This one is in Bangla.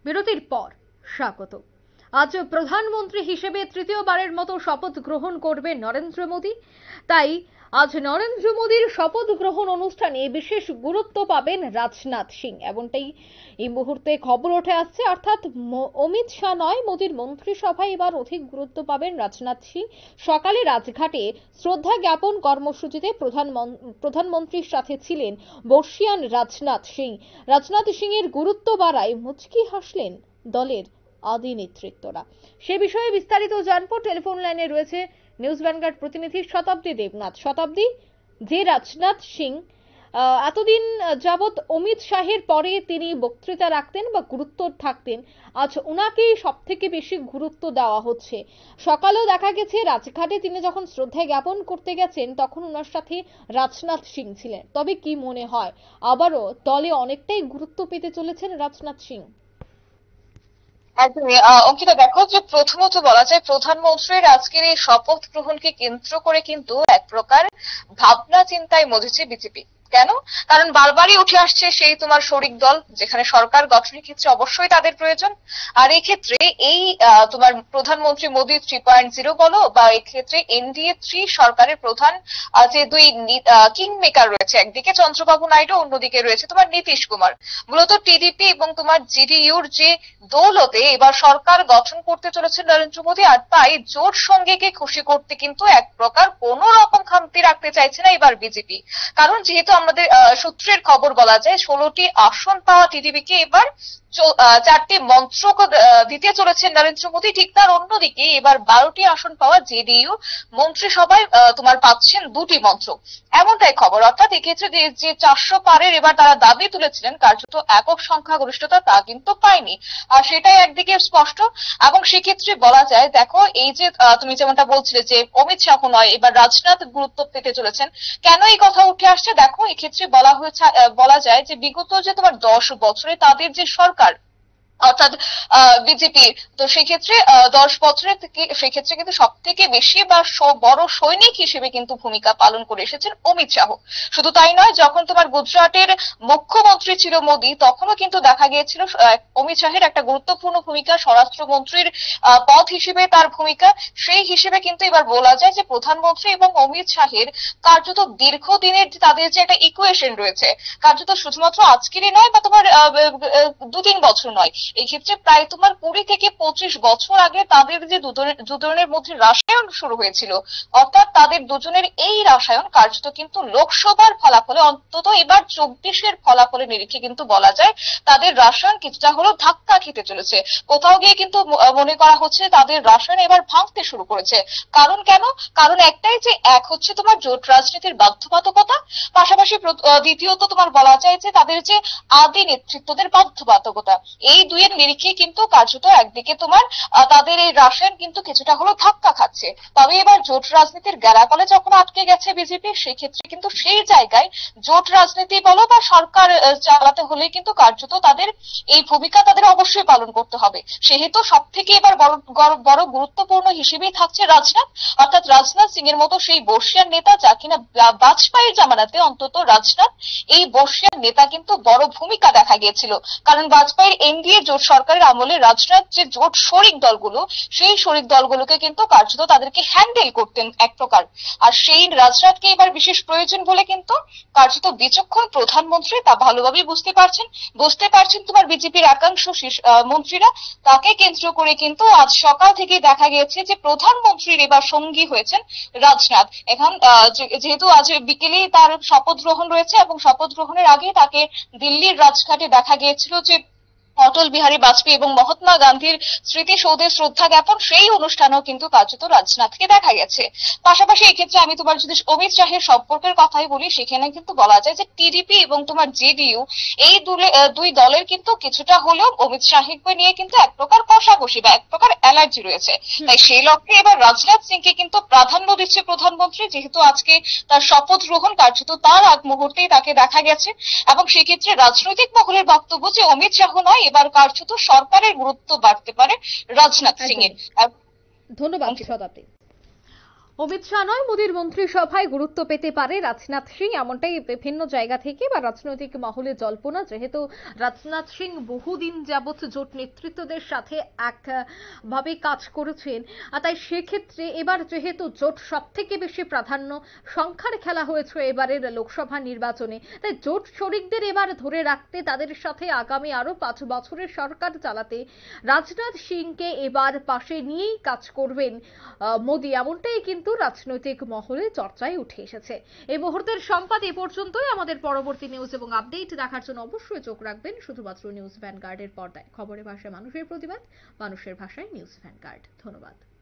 বিরতির পর স্বাগত। আজ প্রধানমন্ত্রী হিসেবে তৃতীয়বারের মতো শপথ গ্রহণ করবেন নরেন্দ্র মোদী। তাই আজ নরেন্দ্র মোদীর শপথ গ্রহণ অনুষ্ঠানে বিশেষ গুরুত্ব পাবেন রাজনাথ সিং, এমনটাই এই মুহূর্তে খবর উঠে আসছে। অর্থাৎ অমিত শাহ নয়, মোদীর মন্ত্রিসভায় এবার অধিক গুরুত্ব পাবেন রাজনাথ সিং। সকালে রাজঘাটে শ্রদ্ধা জ্ঞাপন কর্মসূচিতে প্রধানমন্ত্রীর সাথে ছিলেন বর্ষিয়ান রাজনাথ সিং। রাজনাথ সিং এর গুরুত্ব বাড়ায় মুচকি হাসলেন দলের আদি নেতৃত্বরা। সে বিষয়ে বিস্তারিত জানবো। টেলিফোন লাইনে রয়েছে নিউজ ভ্যানগার্ড প্রতিনিধি শতাব্দী দেবনাথ। শতাব্দী, যে রাজনাথ সিং এতদিন যাবৎ অমিত শাহের পরে তিনি বক্তৃতা রাখতেন বা গুরুত্ব থাকতেন, আজ ওনাকেই সব থেকে বেশি গুরুত্ব দেওয়া হচ্ছে। সকালেও দেখা গেছে রাজঘাটে তিনি যখন শ্রদ্ধা জ্ঞাপন করতে গেছেন তখন ওনার সাথে রাজনাথ সিং ছিলেন। তবে কি মনে হয় আবারও দলে অনেকটাই গুরুত্ব পেতে চলেছেন রাজনাথ সিং? একদমই অঙ্কিতা, দেখো যে প্রথমত বলা যায় প্রধানমন্ত্রীর আজকের এই শপথ গ্রহণকে কেন্দ্র করে কিন্তু এক প্রকার ভাবনা চিন্তায় মজেছে বিজেপি। কেন? কারণ বারবারই উঠে আসছে সেই তোমার শরিক দল, যেখানে সরকার গঠনের ক্ষেত্রে অবশ্যই তাদের প্রয়োজন। আর এই ক্ষেত্রে এই তোমার প্রধানমন্ত্রী মোদী 3.0 বলো বা এই ক্ষেত্রে এনডিএ 3 সরকারের প্রধান যে দুই কিং মেকার রয়েছে, একদিকে চন্দ্রবাবু নাইডু, অন্যদিকে রয়েছে তোমার নীতিশ কুমার। মূলত টিডিপি এবং তোমার জিডিইউর যে দৌলতে এবার সরকার গঠন করতে চলেছে নরেন্দ্র মোদী, আর তাই জোট সঙ্গীকে খুশি করতে কিন্তু এক প্রকার কোন রকম খামতি রাখতে চাইছে না এবার বিজেপি। কারণ যেহেতু আমাদের সূত্রের খবর বলা যায় 16টি আসন পাওয়া টিডিপিকে এবার 4টি মন্ত্রক দিতে চলেছেন নরেন্দ্র মোদী। ঠিক তার অন্যদিকে এবার 12টি আসন পাওয়া জেডিইউ মন্ত্রিসভায় তোমার পাচ্ছেন 2টি মন্ত্রক, এমনটাই খবর। অর্থাৎ এক্ষেত্রে যে 400 পারের এবার তারা দাবি তুলেছিলেন কার্যত একক সংখ্যাগরিষ্ঠতা, তা কিন্তু পায়নি। আর সেটাই একদিকে স্পষ্ট। এবং সেক্ষেত্রে বলা যায়, দেখো এই যে তুমি যেমনটা বলছিলে যে অমিত শাহ নয়, এবার রাজনাথ গুরুত্ব পেতে চলেছেন। কেন এই কথা উঠে আসছে? দেখো এক্ষেত্রে বলা যায় যে বিগত যে তোমার 10 বছরে তাদের যে সরকার অর্থাৎ বিজেপির, তো সেক্ষেত্রে 10 বছরের থেকে সেক্ষেত্রে কিন্তু সব থেকে বেশি বা বড় সৈনিক হিসেবে কিন্তু ভূমিকা পালন করে এসেছেন অমিত শাহ। শুধু তাই নয়, যখন তোমার গুজরাটের মুখ্যমন্ত্রী ছিল মোদী, তখনও কিন্তু দেখা গিয়েছিল অমিত শাহের একটা গুরুত্বপূর্ণ ভূমিকা, স্বরাষ্ট্রমন্ত্রীর পদ হিসেবে তার ভূমিকা। সেই হিসেবে কিন্তু এবার বলা যায় যে প্রধানমন্ত্রী এবং অমিত শাহের কার্যত দীর্ঘদিনের তাদের যে একটা ইকুয়েশন রয়েছে, কার্যত শুধুমাত্র আজকেরই নয় বা তোমার 2-3 বছর নয়, এই ক্ষেত্রে প্রায় তোমার 20 থেকে 25 বছর আগে তাদের যে দুজনের মধ্যে রাসায়ন শুরু হয়েছিল, অর্থাৎ তাদের দুজনের এই রাসায়ন কার্যত কিন্তু লোকসভার ফলাফলে, অন্তত এবার 24-এর ফলাফলের নিরিখে কিন্তু বলা যায় তাদের রাসায়ন কিছুটা হলেও ধাক্কা খেতে চলেছে। কোথাও গিয়ে কিন্তু মনে করা হচ্ছে তাদের রাসায়ন এবার ভাঙতে শুরু করেছে। কারণ কেন? কারণ একটাই, যে এক হচ্ছে তোমার জোট রাজনীতির বাধ্যবাধকতা, পাশাপাশি দ্বিতীয়ত তোমার বলা যায় যে তাদের যে আদি নেতৃত্বদের বাধ্যবাধকতা। এই দুইয়ের নিরিখে কিন্তু কার্যত একদিকে তোমার তাদের এই রাসায়ন কিন্তু কিছুটা হলেও ধাক্কা খাচ্ছে। তবে এবার জোট রাজনীতির গ্যালাকলে যখন আটকে গেছে বিজেপি, সেই ক্ষেত্রে কিন্তু সেই জায়গায় জোট রাজনীতি বলো বা সরকার চালাতে হলে কিন্তু কার্যত তাদের এই ভূমিকা তাদের অবশ্যই পালন করতে হবে। সেহেতু সব থেকে এবার বড় গুরুত্বপূর্ণ হিসেবেই থাকছে রাজনাথ। অর্থাৎ রাজনাথ সিং এর মতো সেই বর্ষিয়ান নেতা, যা কিনা বাজপেয়ীর জামানাতে অন্তত রাজনাথ এই বর্ষিয়ান নেতা কিন্তু বড় ভূমিকা দেখা গিয়েছিল। কারণ বাজপেয়ীর এনডিএ জোট সরকারের আমলে রাজনাথ যে জোট শরিক দলগুলো, সেই শরিক দলগুলোকে কিন্তু কার্যত তাদেরকে হ্যান্ডেল করতেন এক প্রকার। আর সেই রাজনাথকে এবার বিশেষ প্রয়োজন বলে কিন্তু কার্যত বিচক্ষণ প্রধানমন্ত্রী তা ভালোভাবেই বুঝতে পারছেন তোমার বিজেপির একাংশ মন্ত্রীরা। তাকে কেন্দ্র করে কিন্তু আজ সকাল থেকে দেখা গিয়েছে যে প্রধানমন্ত্রীর এবার সঙ্গী হয়েছেন রাজনাথ। এখন যেহেতু আজ বিকেলেই তার শপথ গ্রহণ রয়েছে এবং শপথ গ্রহণের আগে তাকে দিল্লির রাজঘাটে দেখা গিয়েছিল যে অটল বিহারী বাজপেয়ী এবং মহাত্মা গান্ধীর স্মৃতিসৌধে শ্রদ্ধা জ্ঞাপন, সেই অনুষ্ঠানেও কিন্তু কার্যত রাজনাথকে দেখা গেছে। পাশাপাশি এক্ষেত্রে আমি তোমার যদি অমিত শাহের সম্পর্কের কথাই বলি, সেখানে কিন্তু বলা যায় যে টিডিপি এবং তোমার জেডিইউ এই দুই দলের কিন্তু কিছুটা হলেও অমিত শাহকে নিয়ে কিন্তু এক প্রকার কষাকষি বা এক প্রকার অ্যালার্জি রয়েছে। তাই সেই লক্ষ্যে এবার রাজনাথ সিংকে কিন্তু প্রাধান্য দিচ্ছে প্রধানমন্ত্রী, যেহেতু আজকে তার শপথ গ্রহণ, কার্যত তার আগ মুহূর্তেই তাকে দেখা গেছে। এবং সেক্ষেত্রে রাজনৈতিক মহলের বক্তব্য যে অমিত শাহ নয়, এবার কার্যত সরকারের গুরুত্ব বাড়তে পারে রাজনাথ সিং এর। ধন্যবাদ শতাব্দী। অমিত শাহ নয়, মোদীর মন্ত্রিসভায় গুরুত্ব পেতে পারে রাজনাথ সিং, এমনটাই বিভিন্ন জায়গা থেকে বা রাজনৈতিক মহলে জল্পনা। যেহেতু রাজনাথ সিং বহুদিন যাবৎ জোট নেতৃত্বদের সাথে একভাবে কাজ করেছেন, আর তাই সেক্ষেত্রে এবার যেহেতু জোট সব থেকে বেশি প্রাধান্য, সংখ্যার খেলা হয়েছে এবারের লোকসভা নির্বাচনে, তাই জোট শরিকদের এবার ধরে রাখতে, তাদের সাথে আগামী আরো 5 বছরের সরকার চালাতে রাজনাথ সিংকে এবার পাশে নিয়েই কাজ করবেন মোদী, এমনটাই কিন্তু রাজনৈতিক মহলে চর্চায় উঠে এসেছে। এই মুহূর্তের সংবাদ এ পর্যন্তই। আমাদের পরবর্তী নিউজ এবং আপডেট দেখার জন্য অবশ্যই চোখ রাখবেন শুধুমাত্র নিউজ ভ্যানগার্ডের পর্দায়। খবরের ভাষায় মানুষের প্রতিবাদ, মানুষের ভাষায় নিউজ ভ্যানগার্ড। ধন্যবাদ।